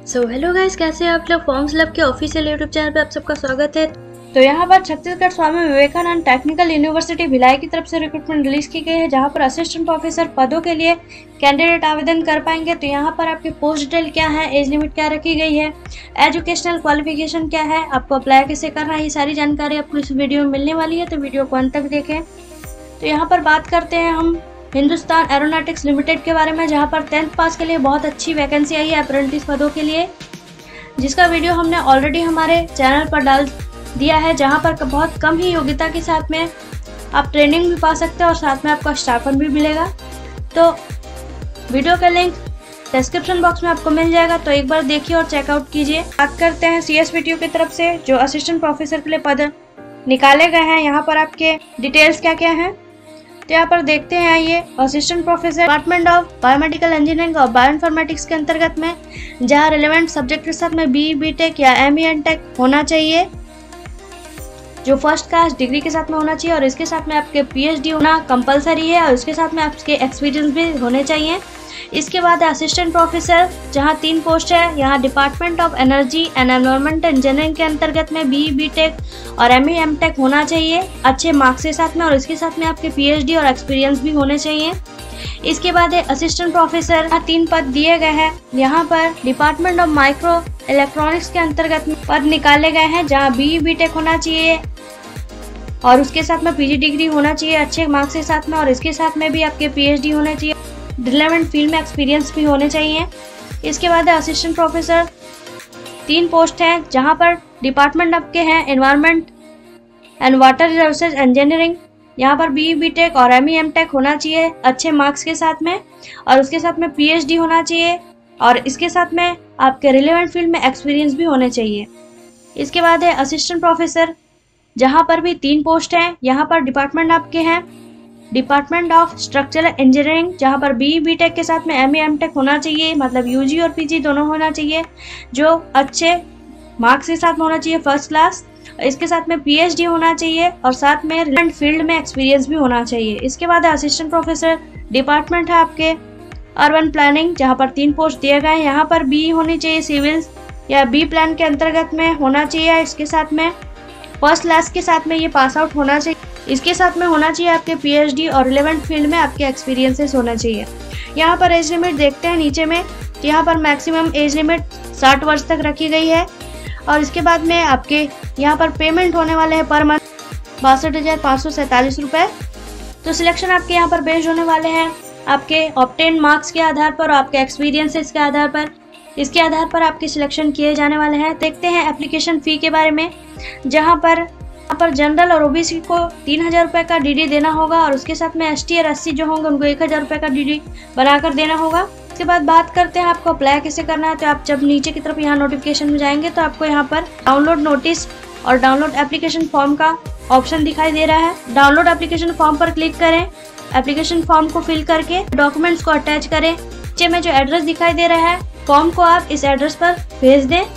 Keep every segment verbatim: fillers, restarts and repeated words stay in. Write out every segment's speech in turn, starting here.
So hello guys, कैसे हैं आप लोग। फॉर्म्स लैब के ऑफिशियल यूट्यूब चैनल पे आप सबका स्वागत है। तो यहाँ पर छत्तीसगढ़ स्वामी विवेकानंद टेक्निकल यूनिवर्सिटी भिलाई की तरफ से रिक्रूटमेंट रिलीज की गई है, जहाँ पर असिस्टेंट प्रोफेसर पदों के लिए कैंडिडेट आवेदन कर पाएंगे। तो यहाँ पर आपके पोस्ट डिटेल क्या है, एज लिमिट क्या रखी गई है, एजुकेशनल क्वालिफिकेशन क्या है, आपको अप्लाई कैसे करना है, ये सारी जानकारी आपको इस वीडियो में मिलने वाली है। तो वीडियो को अंत तक देखें। तो यहाँ पर बात करते हैं हम हिंदुस्तान एरोनॉटिक्स लिमिटेड के बारे में, जहाँ पर टेंथ पास के लिए बहुत अच्छी वैकेंसी आई है अप्रेंटिस पदों के लिए, जिसका वीडियो हमने ऑलरेडी हमारे चैनल पर डाल दिया है, जहाँ पर बहुत कम ही योग्यता के साथ में आप ट्रेनिंग भी पा सकते हैं और साथ में आपका स्टाइपेंड भी मिलेगा। तो वीडियो का लिंक डिस्क्रिप्शन बॉक्स में आपको मिल जाएगा, तो एक बार देखिए और चेकआउट कीजिए। बात करते हैं C S P T U की तरफ से जो असिस्टेंट प्रोफेसर के लिए पद निकाले गए हैं। यहाँ पर आपके डिटेल्स क्या क्या हैं, तो यहाँ पर देखते हैं। ये assistant professor department of biomedical engineering और बायोइन्फॉर्मेटिक्स के अंतर्गत में, जहाँ रिलेवेंट सब्जेक्ट के साथ में बी बी टेक या एम ई एन टेक होना चाहिए, जो फर्स्ट क्लास डिग्री के साथ में होना चाहिए, और इसके साथ में आपके पी एच डी होना कंपलसरी है, और इसके साथ में आपके एक्सपीरियंस भी होने चाहिए। इसके बाद असिस्टेंट प्रोफेसर, जहाँ तीन पोस्ट है। यहाँ department of energy and environment engineering के अंतर्गत में बी बी टेक और एम ई एम टेक होना चाहिए अच्छे मार्क्स के साथ में, और इसके साथ में आपके पी एच डी और एक्सपीरियंस भी होने चाहिए। इसके बाद असिस्टेंट प्रोफेसर तीन पद दिए गए हैं। यहाँ पर डिपार्टमेंट ऑफ माइक्रो इलेक्ट्रॉनिक्स के अंतर्गत में पद निकाले गए हैं, जहाँ बी बी टेक होना चाहिए और उसके साथ में पी जी डिग्री होना चाहिए अच्छे मार्क्स के साथ में, और इसके साथ में भी आपके पी एच डी होने चाहिए, रिलेवेंट फील्ड में एक्सपीरियंस भी होने चाहिए। इसके बाद असिस्टेंट प्रोफेसर तीन पोस्ट हैं, जहां पर डिपार्टमेंट आपके हैं environment and water resources engineering. यहाँ पर बी बी टेक और एम ई एम टेक होना चाहिए अच्छे मार्क्स के साथ में, और उसके साथ में पी एच डी होना चाहिए, और इसके साथ में आपके रिलेवेंट फील्ड में एक्सपीरियंस भी होने चाहिए। इसके बाद है असिस्टेंट प्रोफेसर, जहाँ पर भी तीन पोस्ट हैं। यहाँ पर डिपार्टमेंट आपके हैं डिपार्टमेंट ऑफ स्ट्रक्चरल इंजीनियरिंग, जहाँ पर बी बी टेक के साथ में एम ई एम टेक होना चाहिए, मतलब यू जी और पी जी दोनों होना चाहिए, जो अच्छे मार्क्स के साथ में होना चाहिए फर्स्ट क्लास। इसके साथ में पी एच डी होना चाहिए, और साथ में रिलेवेंट फील्ड में एक्सपीरियंस भी होना चाहिए। इसके बाद असिस्टेंट प्रोफेसर डिपार्टमेंट है आपके अर्बन प्लानिंग, जहाँ पर तीन पोस्ट दिए गए हैं। यहाँ पर बी होनी चाहिए सिविल या बी प्लान के अंतर्गत में होना चाहिए, इसके साथ में फर्स्ट क्लास के साथ में ये पास आउट होना चाहिए। इसके साथ में होना चाहिए आपके पी एच डी और रिलेवेंट फील्ड में आपके एक्सपीरियंसेस होना चाहिए। यहाँ पर एज लिमिट देखते हैं नीचे में, तो यहाँ पर मैक्सिमम एज लिमिट साठ वर्ष तक रखी गई है, और इसके बाद में आपके यहाँ पर पेमेंट होने वाले हैं पर मंथ बासठ हज़ार पाँच सौ सैंतालीस रुपये। तो सिलेक्शन आपके यहाँ पर बेस्ड होने वाले हैं आपके ऑब्टेन मार्क्स के आधार पर और आपके एक्सपीरियंसेस के आधार पर, इसके आधार पर आपके सिलेक्शन किए जाने वाले हैं। देखते हैं एप्लीकेशन फ़ी के बारे में, जहाँ पर यहाँ पर जनरल और ओ बी सी को तीन हज़ार रुपये का डी डी देना होगा, और उसके साथ में एस टी और एस सी जो होंगे उनको एक हज़ार रुपये का डी डी बनाकर देना होगा। इसके बाद बात करते हैं आपको अप्लाई कैसे करना है। तो आप जब नीचे की तरफ यहाँ नोटिफिकेशन में जाएंगे, तो आपको यहाँ पर डाउनलोड नोटिस और डाउनलोड एप्लीकेशन फॉर्म का ऑप्शन दिखाई दे रहा है। डाउनलोड एप्लीकेशन फॉर्म पर क्लिक करें, एप्लीकेशन फॉर्म को फिल करके डॉक्यूमेंट्स को अटैच करें। नीचे में जो एड्रेस दिखाई दे रहा है, फॉर्म को आप इस एड्रेस पर भेज दें।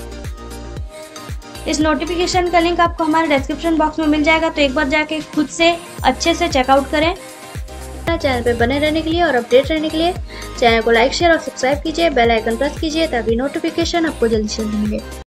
इस नोटिफिकेशन का लिंक आपको हमारे डिस्क्रिप्शन बॉक्स में मिल जाएगा, तो एक बार जाके खुद से अच्छे से चेकआउट करें। चैनल पे बने रहने के लिए और अपडेट रहने के लिए चैनल को लाइक शेयर और सब्सक्राइब कीजिए, बेल आइकन प्रेस कीजिए, ताकि नोटिफिकेशन आपको जल्दी से मिले।